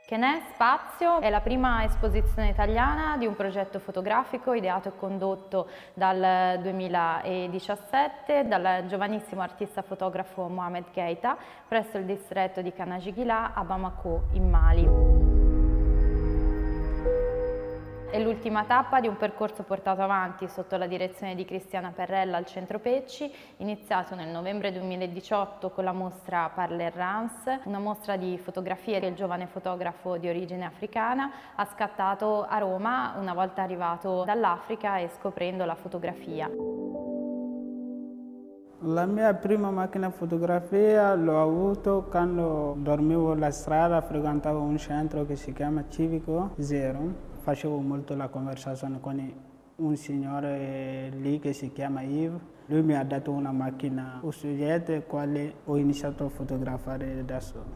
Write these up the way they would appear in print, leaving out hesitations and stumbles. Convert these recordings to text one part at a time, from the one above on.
Kenè Spazio è la prima esposizione italiana di un progetto fotografico ideato e condotto dal 2017 dal giovanissimo artista fotografo Mohamed Keita presso il distretto di Kanajigila a Bamako, in Mali. È l'ultima tappa di un percorso portato avanti sotto la direzione di Cristiana Perrella al Centro Pecci, iniziato nel novembre 2018 con la mostra Parler Rance, una mostra di fotografie che il giovane fotografo di origine africana ha scattato a Roma una volta arrivato dall'Africa e scoprendo la fotografia. La mia prima macchina fotografia l'ho avuto quando dormivo alla strada, frequentavo un centro che si chiama Civico Zero. Facevo molto la conversazione con un signore lì che si chiama Yves. Lui mi ha dato una macchina Usujet, quale ho iniziato a fotografare da solo.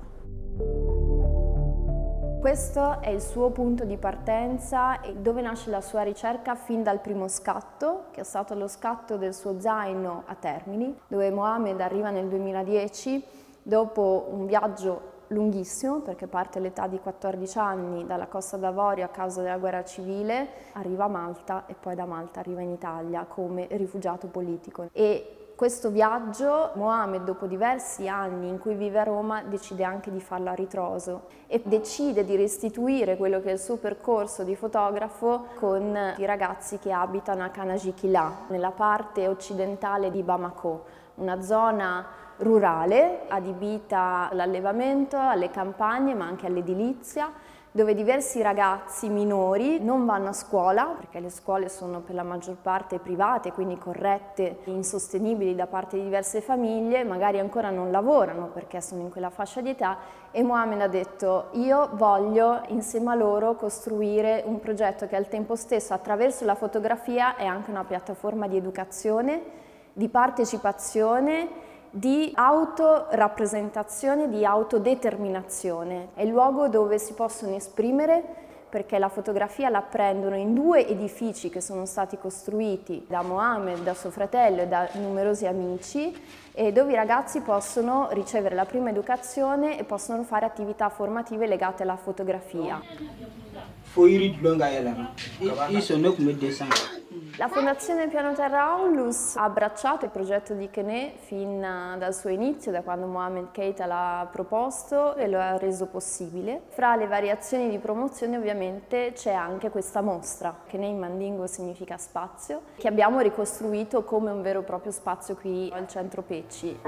Questo è il suo punto di partenza e dove nasce la sua ricerca fin dal primo scatto, che è stato lo scatto del suo zaino a Termini, dove Mohamed arriva nel 2010 dopo un viaggio lunghissimo, perché parte all'età di 14 anni dalla Costa d'Avorio a causa della guerra civile, arriva a Malta e poi da Malta arriva in Italia come rifugiato politico. E questo viaggio Mohamed, dopo diversi anni in cui vive a Roma, decide anche di farlo a ritroso e decide di restituire quello che è il suo percorso di fotografo con i ragazzi che abitano a Kanajikila, nella parte occidentale di Bamako, una zona rurale adibita all'allevamento, alle campagne ma anche all'edilizia, dove diversi ragazzi minori non vanno a scuola, perché le scuole sono per la maggior parte private, quindi corrette, insostenibili da parte di diverse famiglie, magari ancora non lavorano perché sono in quella fascia di età, e Mohamed ha detto: io voglio insieme a loro costruire un progetto che al tempo stesso, attraverso la fotografia, è anche una piattaforma di educazione, di partecipazione, di autorappresentazione, di autodeterminazione. È il luogo dove si possono esprimere, perché la fotografia la prendono in due edifici che sono stati costruiti da Mohamed, da suo fratello e da numerosi amici, e dove i ragazzi possono ricevere la prima educazione e possono fare attività formative legate alla fotografia. La Fondazione Piano Terra Onlus ha abbracciato il progetto di Kenè fin dal suo inizio, da quando Mohamed Keita l'ha proposto e lo ha reso possibile. Fra le variazioni di promozione ovviamente c'è anche questa mostra, Kenè in mandingo significa spazio, che abbiamo ricostruito come un vero e proprio spazio qui al Centro Pecci.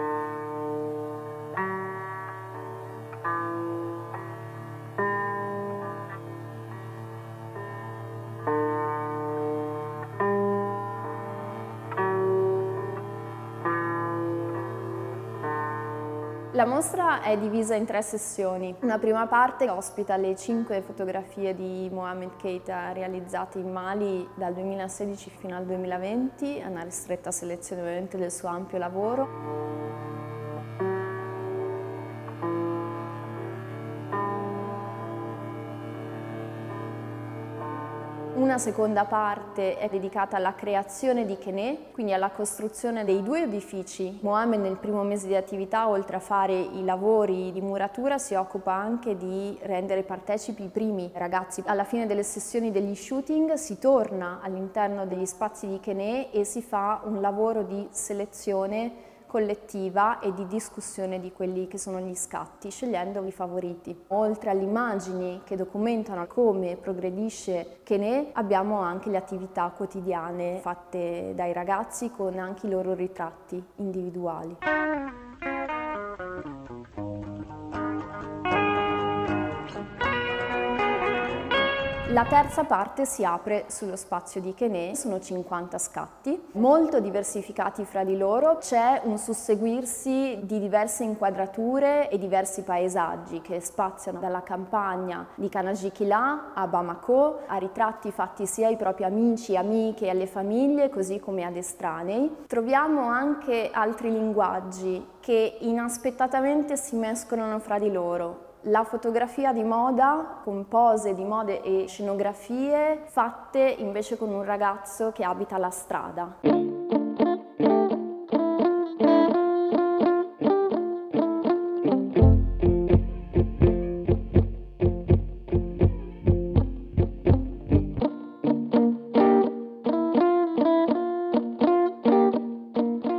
La mostra è divisa in 3 sessioni. Una prima parte ospita le 5 fotografie di Mohamed Keita realizzate in Mali dal 2016 fino al 2020, una ristretta selezione ovviamente del suo ampio lavoro. Una seconda parte è dedicata alla creazione di Kenè, quindi alla costruzione dei 2 edifici. Mohamed nel primo mese di attività, oltre a fare i lavori di muratura, si occupa anche di rendere partecipi i primi ragazzi. Alla fine delle sessioni degli shooting si torna all'interno degli spazi di Kenè e si fa un lavoro di selezione collettiva e di discussione di quelli che sono gli scatti, scegliendo i favoriti. Oltre alle immagini che documentano come progredisce Kenè, abbiamo anche le attività quotidiane fatte dai ragazzi con anche i loro ritratti individuali. La terza parte si apre sullo spazio di Kenè, sono 50 scatti, molto diversificati fra di loro, c'è un susseguirsi di diverse inquadrature e diversi paesaggi che spaziano dalla campagna di Kanajikila a Bamako, a ritratti fatti sia ai propri amici, amiche e alle famiglie, così come ad estranei. Troviamo anche altri linguaggi che inaspettatamente si mescolano fra di loro. La fotografia di moda, con pose di mode e scenografie fatte invece con un ragazzo che abita la strada.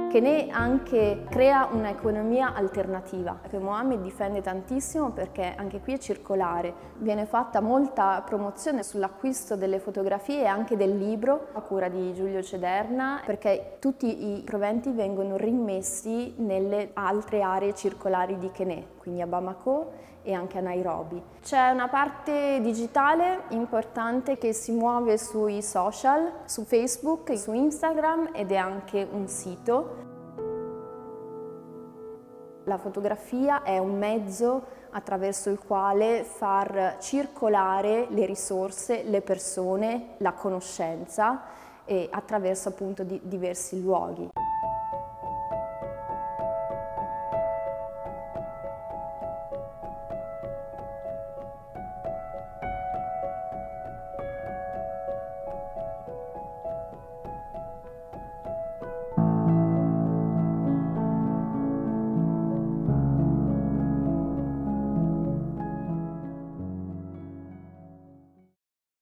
Kené anche crea un'economia alternativa che Mohamed difende tantissimo, perché anche qui è circolare. Viene fatta molta promozione sull'acquisto delle fotografie e anche del libro a cura di Giulio Cederna, perché tutti i proventi vengono rimmessi nelle altre aree circolari di Kené, quindi a Bamako e anche a Nairobi. C'è una parte digitale importante che si muove sui social, su Facebook, su Instagram, ed è anche un sito. La fotografia è un mezzo attraverso il quale far circolare le risorse, le persone, la conoscenza, e attraverso appunto diversi luoghi.